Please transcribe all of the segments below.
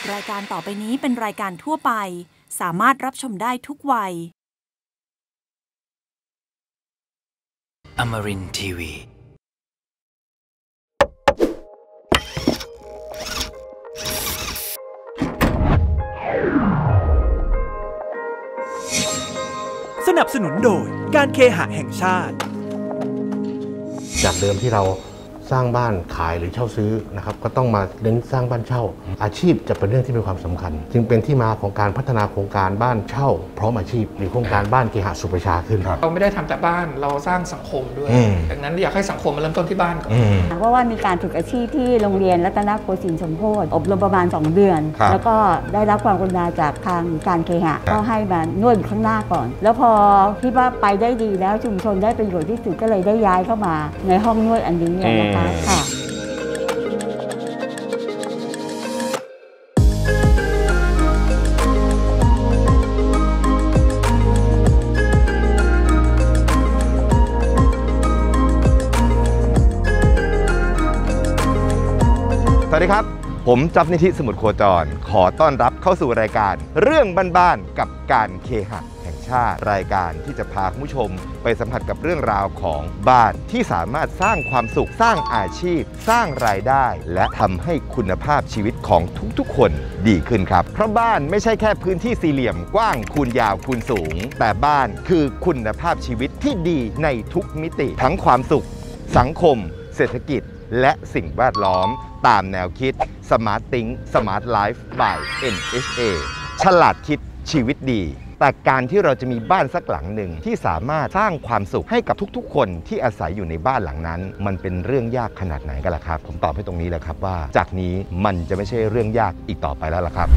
รายการต่อไปนี้เป็นรายการทั่วไปสามารถรับชมได้ทุกวัย Amarin Tiwi สนับสนุนโดยการเคหะแห่งชาติจากเดิมที่เราสร้างบ้านขายหรือเช่าซื้อนะครับก็ต้องมาเน้นสร้างบ้านเช่าอาชีพจะเป็นเรื่องที่มีความสำคัญจึงเป็นที่มาของการพัฒนาโครงการบ้านเช่าพร้อมอาชีพหรือโครงการบ้านเคหะสุประชาขึ้นเราไม่ได้ทำแต่บ้านเราสร้างสังคมด้วยดังนั้นอยากให้สังคมมาเริ่มต้นที่บ้านก่อนเพราะว่ามีการฝึกอาชีพที่โรงเรียนรัตนโกสินทร์สมโภชอบรมประมาณ2 เดือนแล้วก็ได้รับความกรุณาจากทางการเคหะก็ให้มานวดข้างหน้าก่อนแล้วพอคิดว่าไปได้ดีแล้วชุมชนได้ประโยชน์ที่สุดก็เลยได้ย้ายเข้ามาในห้องนวดอันนี้นะคะค่ะสวัสดีครับผมจ๊อบนิธิสมุทรโคจรขอต้อนรับเข้าสู่รายการเรื่องบ้านๆกับการเคหะแห่งชาติรายการที่จะพาคุณผู้ชมไปสัมผัสกับเรื่องราวของบ้านที่สามารถสร้างความสุขสร้างอาชีพสร้างรายได้และทำให้คุณภาพชีวิตของทุกๆคนดีขึ้นครับเพราะบ้านไม่ใช่แค่พื้นที่สี่เหลี่ยมกว้างคูณยาวคูณสูงแต่บ้านคือคุณภาพชีวิตที่ดีในทุกมิติทั้งความสุขสังคมเศรษฐกิจและสิ่งแวดล้อมตามแนวคิด Smart Think Smart Life by NHA ฉลาดคิดชีวิตดีแต่การที่เราจะมีบ้านสักหลังหนึ่งที่สามารถสร้างความสุขให้กับทุกๆคนที่อาศัยอยู่ในบ้านหลังนั้นมันเป็นเรื่องยากขนาดไหนกันล่ะครับผมตอบให้ตรงนี้แหละครับว่าจากนี้มันจะไม่ใช่เรื่องยากอีกต่อไปแล้วล่ะครับ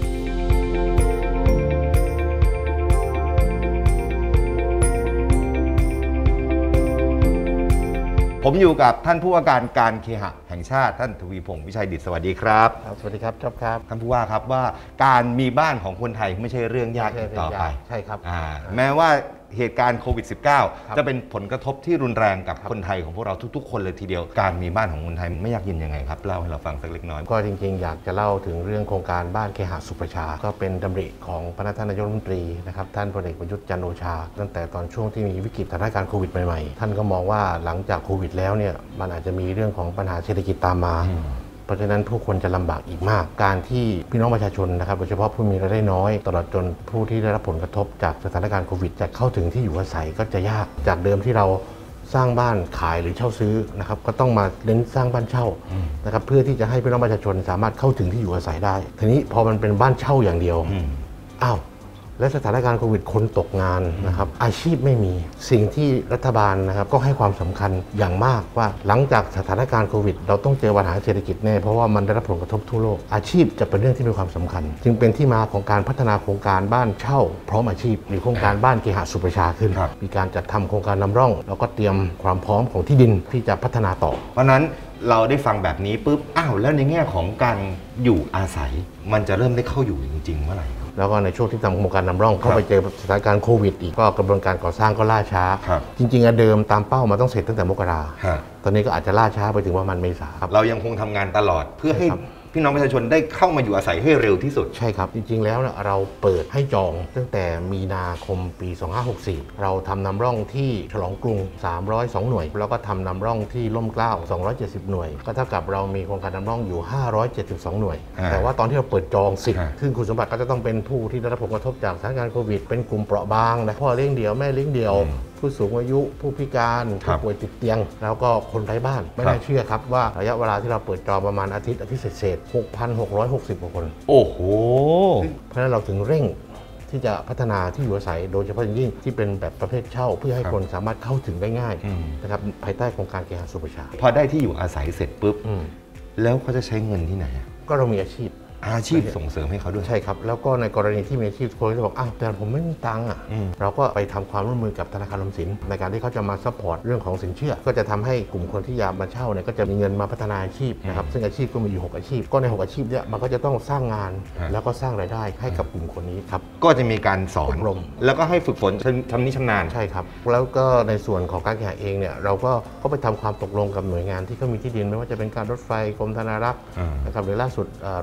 ผมอยู่กับท่านผู้ว่าการเคหะแห่งชาติท่านทวีพงศ์วิชัยดิษฐ์สวัสดีครับสวัสดีครับจ๊อบครับท่านผู้ว่าครับว่าการมีบ้านของคนไทยไม่ใช่เรื่องยากอีกต่อไปใช่ครับแม้ว่าเหตุการณ์โควิด -19 จะเป็นผลกระทบที่รุนแรงกับคนไทยของพวกเราทุกๆคนเลยทีเดียวการมีบ้านของคนไทยไม่ยากเย็นยังไงครับเล่าให้เราฟังสักเล็กน้อยก็จริงๆอยากจะเล่าถึงเรื่องโครงการบ้านเคหะสุประชาก็เป็นดำริของพระท่านนายกรัฐมนตรีนะครับท่านพลเอกประยุทธ์จันทร์โอชาตั้งแต่ตอนช่วงที่มีวิกฤตสถานการณ์โควิดใหม่ๆท่านก็มองว่าหลังจากโควิดแล้วเนี่ยมันอาจจะมีเรื่องของปัญหาเศรษฐกิจตามมาเพราะฉะนั้นผู้คนจะลำบากอีกมากการที่พี่น้องประชาชนนะครับโดยเฉพาะผู้มีรายได้น้อยตลอดจนผู้ที่ได้รับผลกระทบจากสถานการณ์โควิดจะเข้าถึงที่อยู่อาศัยก็จะยากจากเดิมที่เราสร้างบ้านขายหรือเช่าซื้อนะครับก็ต้องมาเน้นสร้างบ้านเช่านะครับเพื่อที่จะให้พี่น้องประชาชนสามารถเข้าถึงที่อยู่อาศัยได้ทีนี้พอมันเป็นบ้านเช่าอย่างเดียวอ้าวและสถานการณ์โควิดคนตกงานนะครับอาชีพไม่มีสิ่งที่รัฐบาลนะครับก็ให้ความสำคัญอย่างมากว่าหลังจากสถานการณ์โควิดเราต้องเจอปัญหาเศรษฐกิจแน่เพราะว่ามันได้รับผลกระทบทั่วโลกอาชีพจะเป็นเรื่องที่มีความสำคัญจึงเป็นที่มาของการพัฒนาโครงการบ้านเช่าพร้อมอาชีพหรือโครงการบ้านเคหะสุประชาขึ้นมีการจัดทำโครงการนำร่องแล้วก็เตรียมความพร้อมของที่ดินที่จะพัฒนาต่อเพราะนั้นเราได้ฟังแบบนี้ปุ๊บอ้าวแล้วในแง่ของการอยู่อาศัยมันจะเริ่มได้เข้าอยู่จริงๆเมื่อไหร่แล้วก็ในช่วงที่ทำโครงการนำร่องเข้าไปเจอสถานการณ์โควิดอีกก็กระบวนการก่อสร้างก็ล่าช้าจริงๆเดิมตามเป้ามาต้องเสร็จตั้งแต่มกราตอนนี้ก็อาจจะล่าช้าไปถึงประมาณเมษาครับเรายังคงทำงานตลอดเพื่อให้พี่น้องประชาชนได้เข้ามาอยู่อาศัยให้เร็วที่สุดใช่ครับจริงๆแล้วเราเปิดให้จองตั้งแต่มีนาคมปี2564เราทำนำร่องที่ฉลองกรุง302หน่วยแล้วก็ทำนำร่องที่ร่มเกล้า270หน่วยก็เท่ากับเรามีโครงการนำร่องอยู่572หน่วยแต่ว่าตอนที่เราเปิดจอง10ซึ่งคุณสมบัติก็จะต้องเป็นผู้ที่ได้รับผลกระทบจากสถานการณ์โควิดเป็นกลุ่มเปราะบางนะพ่อเลี้ยงเดี่ยวแม่เลี้ยงเดี่ยวผู้สูงอายุผู้พิการผู้ป่วยติดเตียงแล้วก็คนไร้บ้านไม่น่าเชื่อครับว่าระยะเวลาที่เราเปิดจองประมาณอาทิตย์เศษ 6,660 กว่าคนโอ้โหเพราะฉะนั้นเราถึงเร่งที่จะพัฒนาที่อยู่อาศัยโดยเฉพาะอย่างยิ่งที่เป็นแบบประเภทเช่าเพื่อให้คนสามารถเข้าถึงได้ง่ายนะครับภายใต้โครงการเคหะสุประชาพอได้ที่อยู่อาศัยเสร็จปุ๊บแล้วเขาจะใช้เงินที่ไหนก็เรามีอาชีพส่งเสริมให้เขาด้วยใช่ครับแล้วก็ในกรณีที่มีอาชีพคนจะบอกอ้าวแต่ผมไม่มีตังค์เราก็ไปทำความร่วมมือกับธนาคารออมสินในการที่เขาจะมาซัพพอร์ตเรื่องของสินเชื่อก็จะทำให้กลุ่มคนที่อยากมาเช่าเนี่ยก็จะมีเงินมาพัฒนาอาชีพนะครับซึ่งอาชีพก็มีอยู่6อาชีพก็ใน6อาชีพเนี่ยมันก็จะต้องสร้างงานแล้วก็สร้างรายได้ให้กับกลุ่มคนนี้ครับก็จะมีการสอนแล้วก็ให้ฝึกฝนชำนิชำนาญใช่ครับแล้วก็ในส่วนของการแข่งเองเนี่ยเราก็ไปทำความตกลงกับหน่วยงานที่เขามีที่ดินไม่ว่าจะเป็นการรถไฟกรมธนารักษ์นะครับหรือล่าสุดรฟม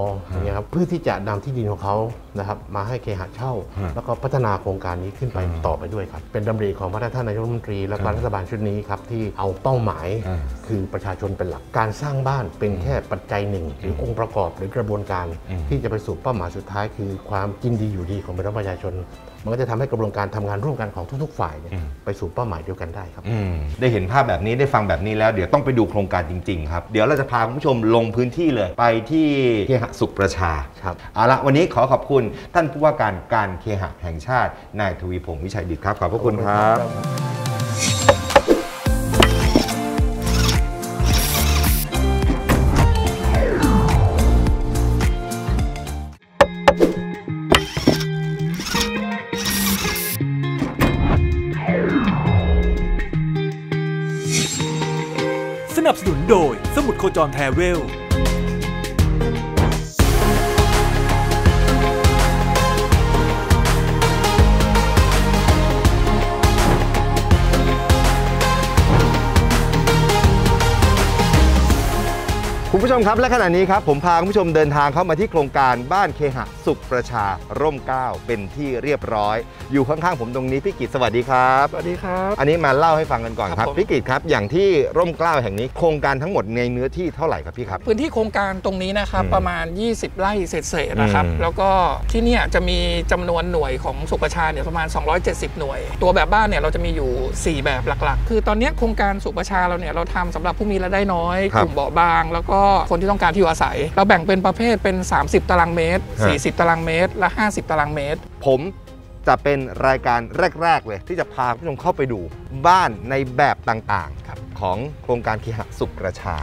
อย่างเงี้ยครับเพื่อที่จะนำที่ดินของเขานะครับมาให้เคหะเช่าแล้วก็พัฒนาโครงการนี้ขึ้นไปต่อไปด้วยครับเป็นดำริของพระท่านนายกรัฐมนตรีและรัฐบาลชุดนี้ครับที่เอาเป้าหมายคือประชาชนเป็นหลักการสร้างบ้านเป็นแค่ปัจจัยหนึ่งหรือองค์ประกอบหรือกระบวนการที่จะไปสู่เป้าหมายสุดท้ายคือความกินดีอยู่ดีของประชาชนมันก็จะทำให้กระบวนการทำงานร่วมกันของทุกๆฝ่ายไปสู่เป้าหมายเดียวกันได้ครับได้เห็นภาพแบบนี้ได้ฟังแบบนี้แล้วเดี๋ยวต้องไปดูโครงการจริงๆครับเดี๋ยวเราจะพาคุณผู้ชมลงพื้นที่เลยไปที่เคหะสุขประชาครับเอาละวันนี้ขอบคุณท่านผู้ว่าการเคหะแห่งชาตินายทวีพงษ์วิชัยดิษฐ์ครับขอบพระคุณครับสนับสนุนโดยสมุดโคจรแทรเวลคุณผู้ชมครับและขณะนี้ครับผมพาคุณผู้ชมเดินทางเข้ามาที่โครงการบ้านเคหะสุขประชาร่มเกล้าเป็นที่เรียบร้อยอยู่ข้างๆผมตรงนี้พี่กิตสวัสดีครับสวัสดีครับอันนี้มาเล่าให้ฟังกันก่อนครับพี่กิตครับอย่างที่ร่มเกล้าแห่งนี้โครงการทั้งหมดในเนื้อที่เท่าไหร่ครับพี่ครับพื้นที่โครงการตรงนี้นะครับประมาณ20ไร่เศษๆนะครับแล้วก็ที่นี่จะมีจำนวนหน่วยของสุขประชาเนี่ยประมาณ270หน่วยตัวแบบบ้านเนี่ยเราจะมีอยู่4แบบหลักๆคือตอนนี้โครงการสุขประชาเราเนี่ยเราทำสำหรับผู้มีรายได้น้อยกลุ่มเบาบางแล้วก็คนที่ต้องการที่อยู่อาศัยเราแบ่งเป็นประเภทเป็น30ตารางเมตร40ตารางเมตรและ50ตารางเมตรผมจะเป็นรายการแรกๆเลยที่จะพาผู้ชมเข้าไปดูบ้านในแบบต่างๆของโครงการเคหะสุขประชา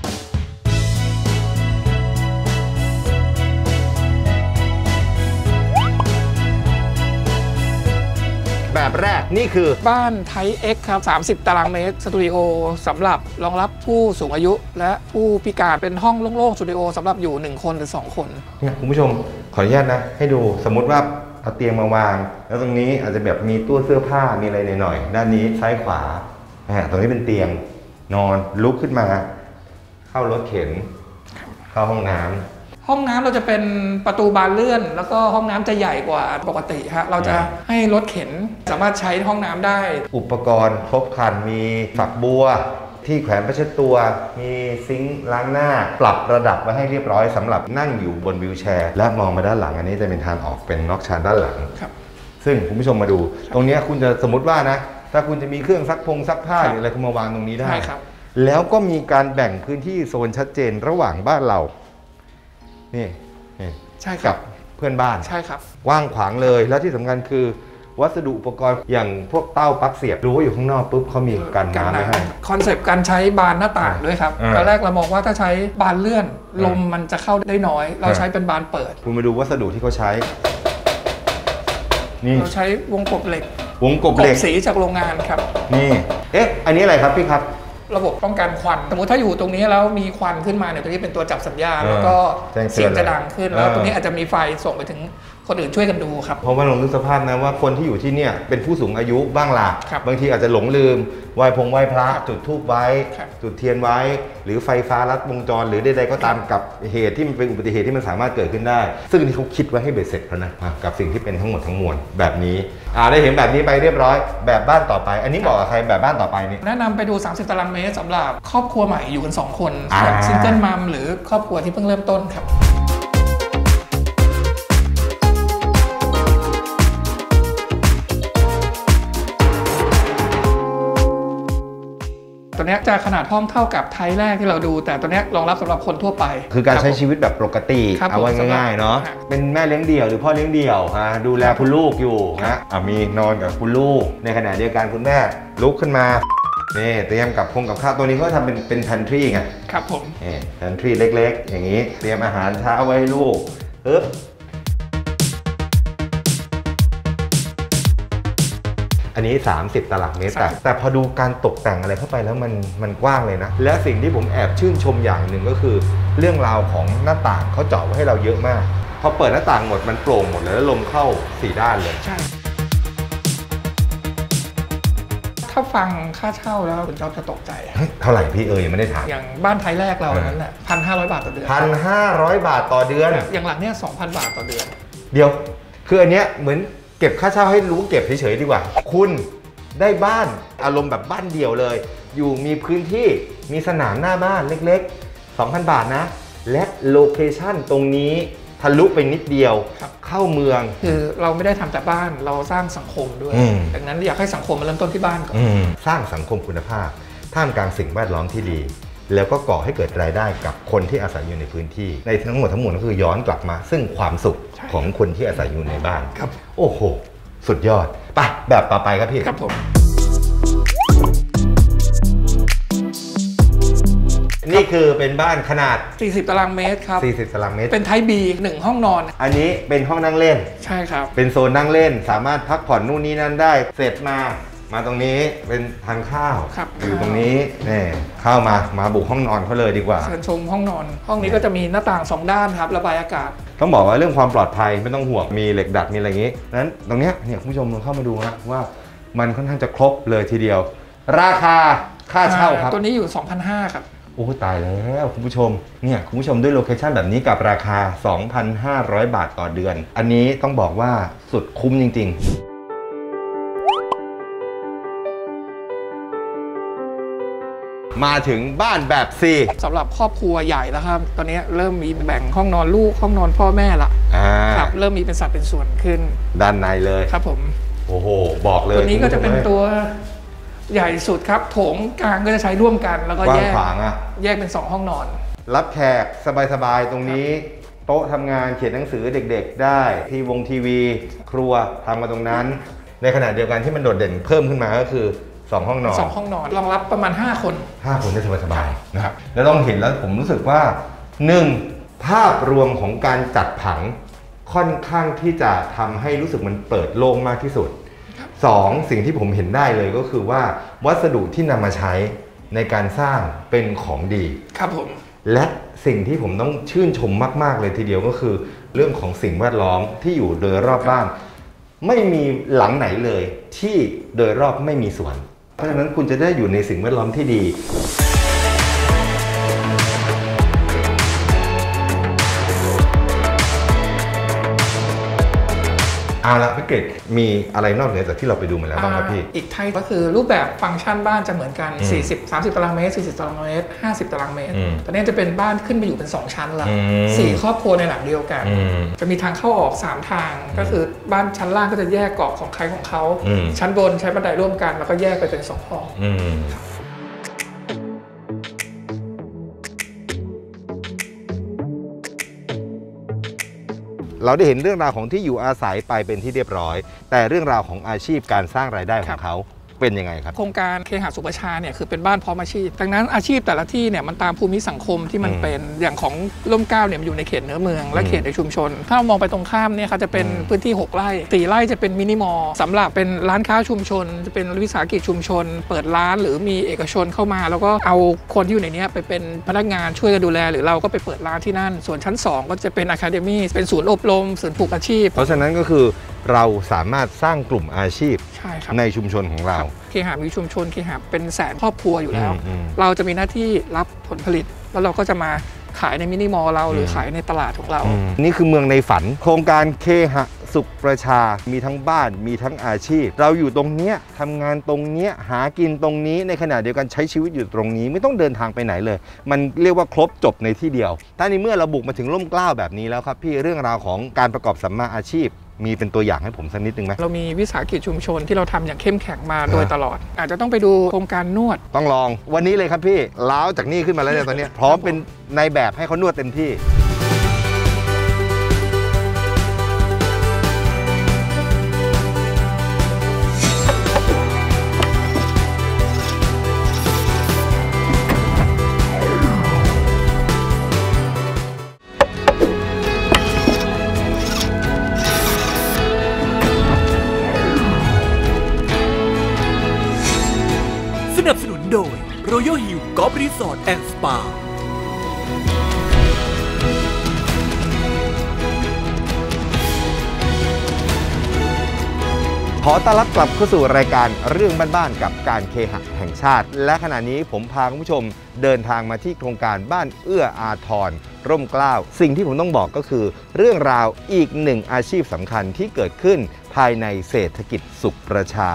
แบบแรกนี่คือบ้านไทย X ครับ30ตารางเมตรสตูดิโอสำหรับรองรับผู้สูงอายุและผู้พิการเป็นห้องโล่งๆสตูดิโอสำหรับอยู่1คนหรือ2คนเนี่ยคุณผู้ชมขออนุญาตนะให้ดูสมมุติว่าเอาเตียงมาวางแล้วตรงนี้อาจจะแบบมีตู้เสื้อผ้ามีอะไรหน่อยๆด้านนี้ซ้ายขวาตรงนี้เป็นเตียงนอนลุกขึ้นมาเข้ารถเข็นเข้าห้องน้ำเราจะเป็นประตูบานเลื่อนแล้วก็ห้องน้ำจะใหญ่กว่าปกติฮะเราจะให้รถเข็นสามารถใช้ห้องน้ำได้อุปกรณ์ครบครันมีฝักบัวที่แขวนผ้าเช็ดตัวมีซิงค์ล้างหน้าปรับระดับไว้ให้เรียบร้อยสำหรับนั่งอยู่บนวีลแชร์และมองมาด้านหลังอันนี้จะเป็นทางออกเป็นนอกชานด้านหลังซึ่งคุณผู้ชมมาดูตรงนี้คุณจะสมมติว่านะถ้าคุณจะมีเครื่องซักผ้าหรืออะไรคุณมาวางตรงนี้ได้แล้วก็มีการแบ่งพื้นที่โซนชัดเจนระหว่างบ้านเรานี่ใช่ครับเพื่อนบ้านใช่ครับว่างขวางเลยแล้วที่สำคัญคือวัสดุอุปกรณ์อย่างพวกเต้าปลั๊กเสียบรู้ว่าอยู่ข้างนอกปุ๊บเขามีกันน้ำไม่ให้คอนเซปต์การใช้บานหน้าต่างด้วยครับตอนแรกเรามองว่าถ้าใช้บานเลื่อนลมมันจะเข้าได้น้อยเราใช้เป็นบานเปิดคุณมาดูวัสดุที่เขาใช้นี่เราใช้วงกบเหล็กสีจากโรงงานครับนี่อันนี้อะไรครับพี่ครับระบบป้องกันควันสมมติถ้าอยู่ตรงนี้แล้วมีควันขึ้นมาเนี่ยตัวนี้เป็นตัวจับสัญญาณแล้วก็เสียงจะดังขึ้นแล้วตรงนี้อาจจะมีไฟส่งไปถึงคนอื่นช่วยกันดูครับเพราะว่าลองนึกสภาพนะว่าคนที่อยู่ที่เนี่ยเป็นผู้สูงอายุบ้างล่ะบางทีอาจจะหลงลืมไหว้พระจุดธูปไว้จุดเทียนไว้หรือไฟฟ้าลัดวงจรหรือใดๆก็ตามกับเหตุที่มันเป็นอุบัติเหตุที่มันสามารถเกิดขึ้นได้ซึ่งที่เขาคิดไว้ให้เบ็ดเสร็จแล้วนะกับสิ่งที่เป็นทั้งหมดทั้งมวลแบบนี้ได้เห็นแบบนี้ไปเรียบร้อยแบบบ้านต่อไปอันนี้บอกกับใครแบบบ้านต่อไปนี่แนะนำไปดู30ตารางเมตรสำหรับครอบครัวใหม่อยู่กัน2คนแบบซิงเกิลมัมหรือครอบครัวที่เพิ่งเริ่มต้นครับตัวนี้จะขนาดห้องเท่ากับไทยแรกที่เราดูแต่ตัวนี้รองรับสำหรับคนทั่วไปคือการใช้ชีวิตแบบปกติเอาไว้ง่ายๆเนาะเป็นแม่เลี้ยงเดี่ยวหรือพ่อเลี้ยงเดี่ยวดูแลคุณลูกอยู่นะมีนอนกับคุณลูกในขณะเดียวกันคุณแม่ลุกขึ้นมานี่เตรียมกับข้าวตัวนี้ก็ทำเป็นแพนทรีไงครับผมแพนทรีเล็กๆอย่างนี้เตรียมอาหารเช้าไว้ให้ลูกอันนี้30ตารางเมตรแต่พอดูการตกแต่งอะไรเข้าไปแล้วมันกว้างเลยนะและสิ่งที่ผมแอบชื่นชมอย่างหนึ่งก็คือเรื่องราวของหน้าต่างเขาเจาะไว้ให้เราเยอะมากพอเปิดหน้าต่างหมดมันโปร่งหมดเลยแล้วลมเข้า4ด้านเลยใช่ทถ้าฟังค่าเช่าแล้วคุณจ๊อบจะตกใจเท่าไหร่พี่ยังไม่ได้ถามอย่างบ้านไทยแรกเรานั้นแหละ1,500 บาทต่อเดือน 1,500 บาทต่อเดือนอย่างหลังเนี่ย2,000 บาทต่อเดือนเดี๋ยวคืออันเนี้ยเหมือนเก็บค่าเช่าให้รู้เก็บเฉยๆดีกว่าคุณได้บ้านอารมณ์แบบบ้านเดี่ยวเลยอยู่มีพื้นที่มีสนามหน้าบ้านเล็กๆ 2,000 บาทนะและโลเคชั่นตรงนี้ทะลุไปนิดเดียวเข้าเมืองคือเราไม่ได้ทำแต่บ้านเราสร้างสังคมด้วยดังนั้นอยากให้สังคมมาเริ่มต้นที่บ้านก่อนสร้างสังคมคุณภาพท่ามกลางสิ่งแวดล้อมที่ดีแล้วก็ก่อให้เกิดรายได้กับคนที่อาศัยอยู่ในพื้นที่ในทั้งหมดทั้งมวลก็คือย้อนกลับมาซึ่งความสุขของคนที่อาศัยอยู่ในบ้านครับโอ้โหสุดยอดไปแบบต่อไปครับพี่ครับผมนี่คือเป็นบ้านขนาด 40 ตารางเมตรครับ 40 ตารางเมตรเป็นไทป์ B 1 ห้องนอนอันนี้เป็นห้องนั่งเล่นใช่ครับเป็นโซนนั่งเล่นสามารถพักผ่อนนู่นนี่นั่นได้เสร็จมาตรงนี้เป็นทานข้าวอยู่ตรงนี้นี่เข้ามาบุกห้องนอนเขาเลยดีกว่าเชิญชมห้องนอนห้องนี้ก็จะมีหน้าต่าง2 ด้านครับระบายอากาศต้องบอกว่าเรื่องความปลอดภัยไม่ต้องห่วงมีเหล็กดัดมีอะไรอย่างนี้นั้นตรงนี้เนี่ยคุณผู้ชมลองเข้ามาดูนะว่ามันค่อนข้างจะครบเลยทีเดียวราคาค่าเช่าครับตัวนี้อยู่ 2,500 ครับโอ้ตายแล้วคุณผู้ชมเนี่ยคุณผู้ชมด้วยโลเคชั่นแบบนี้กับราคา 2,500 บาทต่อเดือนอันนี้ต้องบอกว่าสุดคุ้มจริงๆมาถึงบ้านแบบ C สำหรับครอบครัวใหญ่แล้วครับตอนนี้เริ่มมีแบ่งห้องนอนลูกห้องนอนพ่อแม่ละครับเริ่มมีเป็นสัดเป็นส่วนขึ้นด้านในเลยครับผมโอ้โหบอกเลยตัวนี้ก็จะเป็นตัวใหญ่สุดครับโถงกลางก็จะใช้ร่วมกันแล้วก็แยกเป็น2 ห้องนอนรับแขกสบายๆตรงนี้โต๊ะทำงานเขียนหนังสือเด็กๆได้ทีวีครัวทำมาตรงนั้นในขณะเดียวกันที่มันโดดเด่นเพิ่มขึ้นมาก็คือ2 ห้องนอน 2 ห้องนอนรองรับประมาณ5 คนได้สบายๆนะครับแล้วต้องเห็นแล้วผมรู้สึกว่า1ภาพรวมของการจัดผังค่อนข้างที่จะทำให้รู้สึกมันเปิดโล่งมากที่สุด2สิ่งที่ผมเห็นได้เลยก็คือว่าวัสดุที่นำมาใช้ในการสร้างเป็นของดีครับผมและสิ่งที่ผมต้องชื่นชมมากๆเลยทีเดียวก็คือเรื่องของสิ่งแวดล้อมที่อยู่โดยรอบบ้านไม่มีหลังไหนเลยที่โดยรอบไม่มีสวนเพราะฉะนั้นคุณจะได้อยู่ในสิ่งแวดล้อมที่ดีเอาละพี่เกศมีอะไรนอกเหนือจากที่เราไปดูมาแล้วบ้างครับพี่อีกไทป์ก็คือรูปแบบฟังก์ชันบ้านจะเหมือนกัน30 ตารางเมตร40 ตารางเมตร50 ตารางเมตรตอนนี้จะเป็นบ้านขึ้นไปอยู่เป็น2 ชั้นละ4 ครอบครัวในหลังเดียวกันจะมีทางเข้าออก3 ทางก็คือบ้านชั้นล่างก็จะแยกกรอบของใครของเขาชั้นบนใช้บันไดร่วมกันแล้วก็แยกไปเป็น2 ห้องเราได้เห็นเรื่องราวของที่อยู่อาศัยไปเป็นที่เรียบร้อยแต่เรื่องราวของอาชีพการสร้างรายได้ของเขาเป็นยังไงครับโครงการเคหะสุประชาเนี่ยคือเป็นบ้านพร้อมอาชีพดังนั้นอาชีพแต่ละที่เนี่ยมันตามภูมิสังคมที่มันเป็นอย่างของร่มเกล้าเนี่ยมันอยู่ในเขตเนื้อเมืองและเขตในชุมชนถ้าเรามองไปตรงข้ามเนี่ยเขาจะเป็นพื้นที่6 ไร่4 ไร่จะเป็นมินิมอลสำหรับเป็นร้านค้าชุมชนจะเป็นวิสาหกิจชุมชนเปิดร้านหรือมีเอกชนเข้ามาแล้วก็เอาคนที่อยู่ในนี้ไปเป็นพนักงานช่วยกันดูแลหรือเราก็ไปเปิดร้านที่นั่นส่วนชั้น2ก็จะเป็นอะคาเดมี่เป็นศูนย์อบรมศูนย์ฝึกอาชีพเพราะฉะนั้นก็คือเราสามารถสร้างกลุ่มอาชีพในชุมชนของเราเคหะมีชุมชนเคหะเป็นแสนครอบครัวอยู่แล้วเราจะมีหน้าที่รับผลผลิตแล้วเราก็จะมาขายในมินิมอลเราหรือขายในตลาดของเรานี่คือเมืองในฝันโครงการเคหะสุขประชามีทั้งบ้านมีทั้งอาชีพเราอยู่ตรงเนี้ยทำงานตรงเนี้ยหากินตรงนี้ในขณะเดียวกันใช้ชีวิตอยู่ตรงนี้ไม่ต้องเดินทางไปไหนเลยมันเรียกว่าครบจบในที่เดียวถ้าในเมื่อเราบุกมาถึงร่มเกล้าแบบนี้แล้วครับพี่เรื่องราวของการประกอบสัมมาอาชีพมีเป็นตัวอย่างให้ผมสักนิดนึงไหมเรามีวิสาหกิจชุมชนที่เราทำอย่างเข้มแข็งมาโดยตลอดอาจจะต้องไปดูโครงการนวดต้องลองวันนี้เลยครับพี่ล้าวจากนี่ขึ้นมาแล้วเนี่ยตอนนี้พร้อมเป็นในแบบให้เขานวดเต็มที่สนับสนุนโดย Royal Hill Golf Resort and Spa ขอต้อนรับกลับเข้าสู่รายการเรื่องบ้านๆกับการเคหะแห่งชาติ และขณะนี้ผมพาคุณผู้ชมเดินทางมาที่โครงการบ้านเอื้ออาทรร่มเกล้าสิ่งที่ผมต้องบอกก็คือเรื่องราวอีกหนึ่งอาชีพสำคัญที่เกิดขึ้นภายในเศรษฐกิจสุขประชา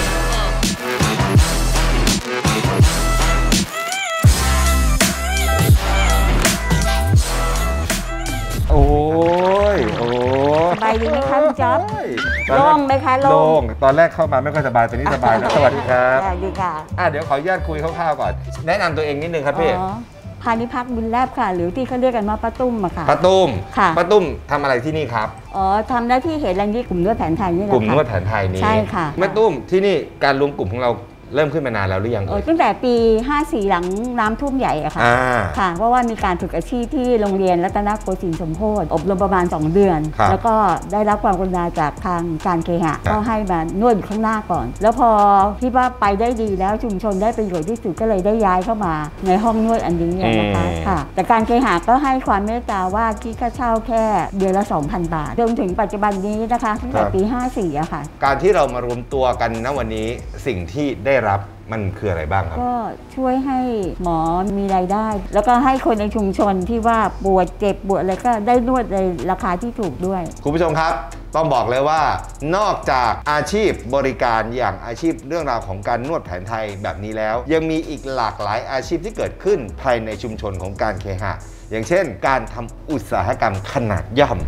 โอ้ยสบายดีไหมคะคุณจ๊อบโล่งไหมคะโล่งตอนแรกเข้ามาไม่ค่อยสบายตอนนี้สบายแล้วสวัสดีครับสวัสดีค่ะเดี๋ยวขออนุญาตคุยคร่าวๆก่อนแนะนำตัวเองนิดนึงครับพี่พานิพักบุญแลบค่ะหรือที่เขาเรียกกันว่าป้าตุ้มอะค่ะป้าตุ้มค่ะป้าตุ้มทำอะไรที่นี่ครับทำหน้าที่เหตุแรงที่กลุ่มนวดแผนไทยนี่แหละกลุ่มนวดแผนไทยนี้ใช่ค่ะป้าตุ้มที่นี่การรวมกลุ่มของเราเริ่มขึ้นมานานแล้วหรือยังตั้งแต่ปี 54 หลังน้ำท่วมใหญ่อะค่ะค่ะเพราะว่ามีการฝึกอาชีพที่โรงเรียนรัตนโกสินทร์สมโภชอบรมประมาณ2 เดือนแล้วก็ได้รับความกรุณาจากทางการเคหะก็ให้มานวดข้างหน้าก่อนแล้วพอคิดว่าไปได้ดีแล้วชุมชนได้ประโยชน์ที่สุดก็เลยได้ย้ายเข้ามาในห้องนวดอันนี้นะคะค่ะแต่การเคหะก็ให้ความเมตตาว่าคิดค่าเช่าแค่เดือนละ 2,000 บาทจนถึงปัจจุบันนี้นะคะตั้งแต่ปี 54อะค่ะการที่เรามารวมตัวกันณวันนี้สิ่งที่ได้รับมันคืออะไรบ้างครับก็ช่วยให้หมอมีรายได้แล้วก็ให้คนในชุมชนที่ว่าปวดเจ็บปวดอะไรก็ได้นวดในราคาที่ถูกด้วยคุณผู้ชมครับต้องบอกเลยว่านอกจากอาชีพบริการอย่างอาชีพเรื่องราวของการนวดแผนไทยแบบนี้แล้วยังมีอีกหลากหลายอาชีพที่เกิดขึ้นภายในชุมชนของการเคหะอย่างเช่นการทำอุตสาหกรรมขนาดย่อม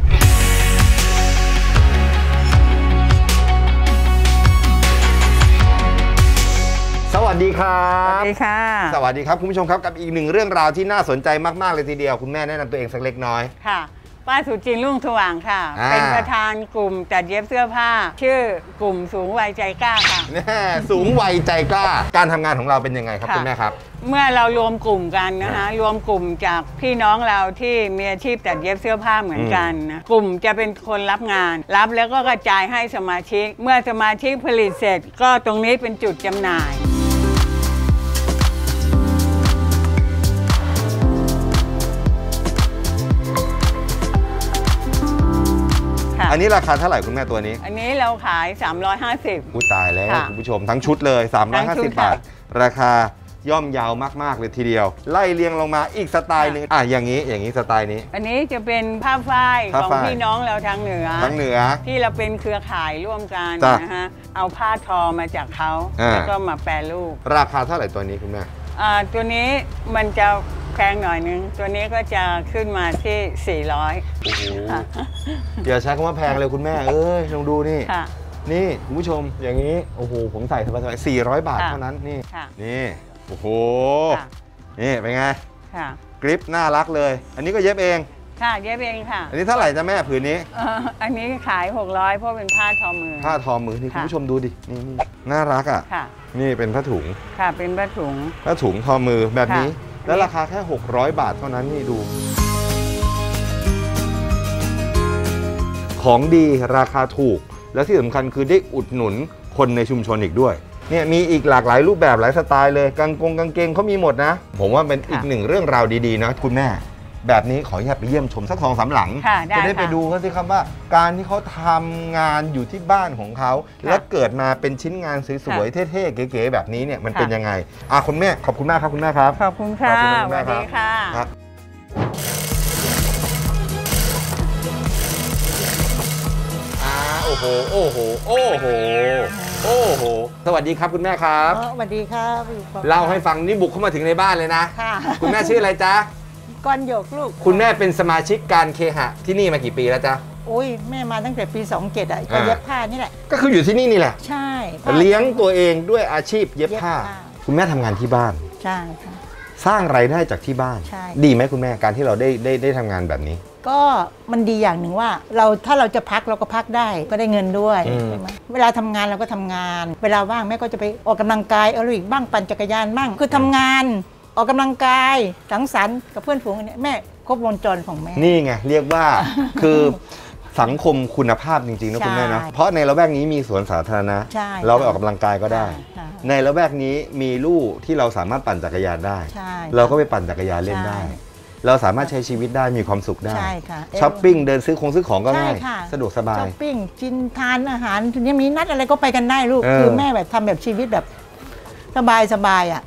สวัสดีครับสวัสดีค่ะสวัสดีครับคุณผู้ชมครับกับอีกหนึ่งเรื่องราวที่น่าสนใจมากๆเลยทีเดียวคุณแม่แนะนำตัวเองสักเล็กน้อยค่ะป้าสุจินรุ่งสว่างค่ะเป็นประธานกลุ่มตัดเย็บเสื้อผ้าชื่อกลุ่มสูงวัยใจกล้าค่ะสูงวัยใจกล้าการทำงานของเราเป็นยังไงครับคุณแม่ครับเมื่อเรารวมกลุ่มกันนะคะรวมกลุ่มจากพี่น้องเราที่มีอาชีพตัดเย็บเสื้อผ้าเหมือนกันนะกลุ่มจะเป็นคนรับงานรับแล้วก็กระจายให้สมาชิกเมื่อสมาชิกผลิตเสร็จก็ตรงนี้เป็นจุดจำหน่ายอันนี้ราคาเท่าไหร่คุณแม่ตัวนี้อันนี้เราขาย350 ผู้ตายแล้วคุณผู้ชมทั้งชุดเลย350 บาทราคาย่อมยาวมากๆเลยทีเดียวไล่เรียงลงมาอีกสไตล์นึงอย่างนี้สไตล์นี้อันนี้จะเป็นผ้าฝ้ายของพี่น้องเราทางเหนือที่เราเป็นเครือข่ายร่วมกันนะฮะเอาผ้าทอมาจากเขาแล้วก็มาแปรรูปราคาเท่าไหร่ตัวนี้คุณแม่ตัวนี้มันจะแพงหน่อยนึงตัวนี้ก็จะขึ้นมาที่400 โอ้โหอย่าใช้คำว่าแพงเลยคุณแม่ลองดูนี่นี่คุณผู้ชมอย่างนี้โอ้โหผมใส่สบายๆ400 บาทเท่านั้นนี่โอ้โหนี่เป็นไงกริปน่ารักเลยอันนี้ก็เย็บเองค่ะเย็บเองค่ะอันนี้เท่าไหร่จ๊ะแม่ผืนนี้อันนี้ขาย600เพราะเป็นผ้าทอมือนี่คุณผู้ชมดูดินี่น่ารักนี่เป็นผ้าถุงค่ะเป็นผ้าถุงทอมือแบบนี้แล้วราคาแค่600 บาทเท่านั้นนี่ดูของดีราคาถูกและที่สำคัญคือได้อุดหนุนคนในชุมชนอีกด้วยเนี่ยมีอีกหลากหลายรูปแบบหลายสไตล์เลยกางเกงเขามีหมดนะผมว่าเป็นอีกหนึ่งเรื่องราวดีๆนะคุณแม่แบบนี้ขออนุญาตไปเยี่ยมชมสัก2-3 หลังจะได้ไปดูเขาสิครับว่าการที่เขาทำงานอยู่ที่บ้านของเขาและเกิดมาเป็นชิ้นงานสวยๆเท่ๆเก๋ๆแบบนี้เนี่ยมันเป็นยังไงคุณแม่ขอบคุณมากครับคุณแม่ครับขอบคุณค่ะสวัสดีค่ะโอ้โหสวัสดีครับคุณแม่ครับสวัสดีครับเล่าให้ฟังนี่บุกเข้ามาถึงในบ้านเลยนะคุณแม่ชื่ออะไรจ๊ะก้อนหยกลูกคุณแม่เป็นสมาชิกการเคหะที่นี่มากี่ปีแล้วจ๊ะโอ้ยแม่มาตั้งแต่ปี27ก็เย็บผ้านี่แหละก็คืออยู่ที่นี่แหละใช่เลี้ยงตัวเองด้วยอาชีพเย็บผ้าคุณแม่ทำงานที่บ้านใช่ค่ะสร้างรายได้จากที่บ้านดีไหมคุณแม่การที่เราได้ทำงานแบบนี้ก็มันดีอย่างหนึ่งว่าถ้าเราจะพักเราก็พักได้ก็ได้เงินด้วยใช่ไหมเวลาทำงานเราก็ทำงานเวลาว่างแม่ก็จะไปออกกำลังกายแอโรบิกบ้างปั่นจักรยานบ้างคือทำงานออกกำลังกายสังสรรค์กับเพื่อนฝูงเนี่ยแม่ครบวงจรของแม่นี่ไงเรียกว่าคือสังคมคุณภาพจริงๆนะคุณแม่นะเพราะในละแวกนี้มีสวนสาธารณะเราไปออกกำลังกายก็ได้ในละแวกนี้มีลู่ที่เราสามารถปั่นจักรยานได้เราก็ไปปั่นจักรยานเล่นได้เราสามารถใช้ชีวิตได้มีความสุขได้ใช่ค่ะช้อปปิ้งเดินซื้อของก็ง่ายใช่ค่ะสะดวกสบาช้ยอปปิ้งกินทานอาหารทีนี้มีนัดอะไรก็ไปกันได้ลูกเออคือแม่แบบทำแบบชีวิตแบบสบายอ่ะ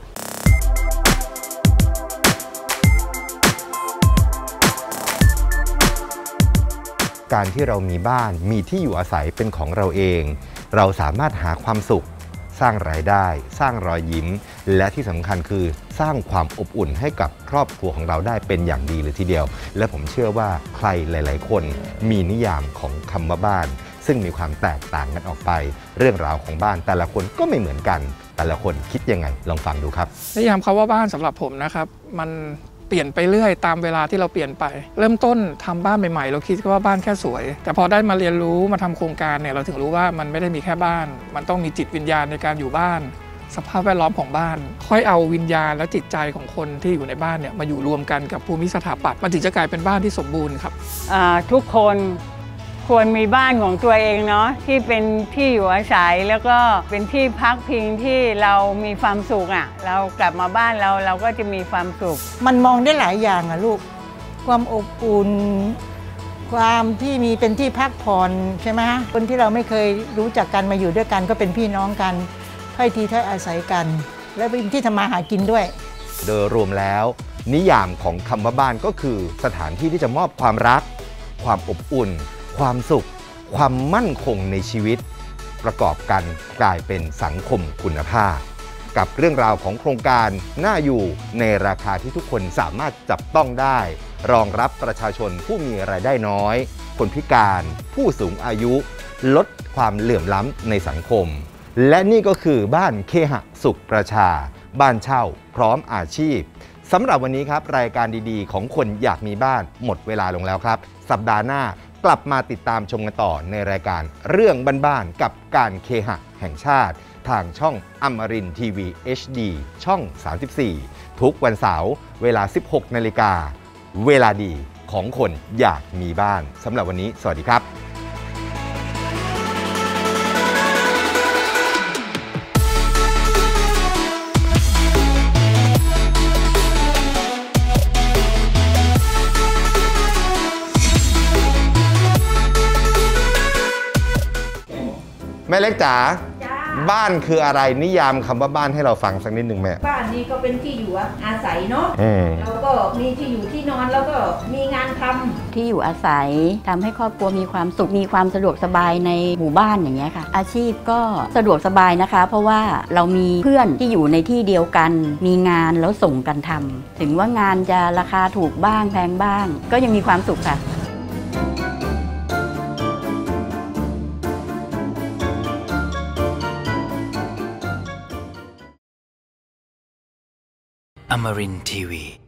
การที่เรามีบ้านมีที่อยู่อาศัยเป็นของเราเอง เราสามารถหาความสุข สร้างรายได้ สร้างรอยยิ้ม และที่สำคัญคือสร้างความอบอุ่นให้กับครอบครัวของเราได้เป็นอย่างดีเลยทีเดียว และผมเชื่อว่าใครหลาย ๆ คนมีนิยามของคำว่าบ้าน ซึ่งมีความแตกต่างกันออกไป เรื่องราวของบ้านแต่ละคนก็ไม่เหมือนกัน แต่ละคนคิดยังไงลองฟังดูครับนิยามคำว่าบ้านสำหรับผมนะครับมันเปลี่ยนไปเรื่อยตามเวลาที่เราเปลี่ยนไป เริ่มต้นทำบ้านใหม่ๆเราคิดว่าบ้านแค่สวย แต่พอได้มาเรียนรู้มาทำโครงการเนี่ยเราถึงรู้ว่ามันไม่ได้มีแค่บ้าน มันต้องมีจิตวิญญาณในการอยู่บ้าน สภาพแวดล้อมของบ้าน ค่อยเอาวิญญาณและจิตใจของคนที่อยู่ในบ้านเนี่ยมาอยู่รวมกันกับภูมิสถาปัตย์มันถึงจะกลายเป็นบ้านที่สมบูรณ์ครับทุกคนควรมีบ้านของตัวเองเนาะที่เป็นที่อยู่อาศัยแล้วก็เป็นที่พักพิงที่เรามีความสุขอ่ะเรากลับมาบ้านเราก็จะมีความสุขมันมองได้หลายอย่างอะลูกความอบอุ่นความที่มีเป็นที่พักผ่อนใช่ไหมฮะคนที่เราไม่เคยรู้จักกันมาอยู่ด้วยกันก็เป็นพี่น้องกันถ้อยทีถ้อยอาศัยกัน และเป็นที่ทำมาหากินด้วยโดยรวมแล้วนิยามของคำว่าบ้านก็คือสถานที่ที่จะมอบความรัก ความอบอุ่น ความสุข ความมั่นคงในชีวิต ประกอบกันกลายเป็นสังคมคุณภาพ กับเรื่องราวของโครงการน่าอยู่ในราคาที่ทุกคนสามารถจับต้องได้ รองรับประชาชนผู้มีรายได้น้อย คนพิการ ผู้สูงอายุ ลดความเหลื่อมล้ำในสังคม และนี่ก็คือบ้านเคหะสุขประชา บ้านเช่าพร้อมอาชีพสำหรับวันนี้ครับรายการดีๆของคนอยากมีบ้านหมดเวลาลงแล้วครับ สัปดาห์หน้ากลับมาติดตามชมกันต่อในรายการเรื่องบ้านๆกับการเคหะแห่งชาติ ทางช่องอมรินทร์ทีวี HD ช่อง 34 ทุกวันเสาร์เวลา 16 นาฬิกาเวลาดีของคนอยากมีบ้านสำหรับวันนี้สวัสดีครับแม่เล็กจ๋าบ้านคืออะไรนิยามคำว่าบ้านให้เราฟังสักนิดหนึ่งแม่บ้านนี้ก็เป็นที่อยู่อาศัยเนาะแล้วก็มีที่อยู่ที่นอนแล้วก็มีงานทำที่อยู่อาศัยทำให้ครอบครัวมีความสุขมีความสะดวกสบายในหมู่บ้านอย่างเงี้ยค่ะอาชีพก็สะดวกสบายนะคะเพราะว่าเรามีเพื่อนที่อยู่ในที่เดียวกันมีงานแล้วส่งกันทำถึงว่างานจะราคาถูกบ้างแพงบ้างก็ยังมีความสุขค่ะ Amarin Tiwi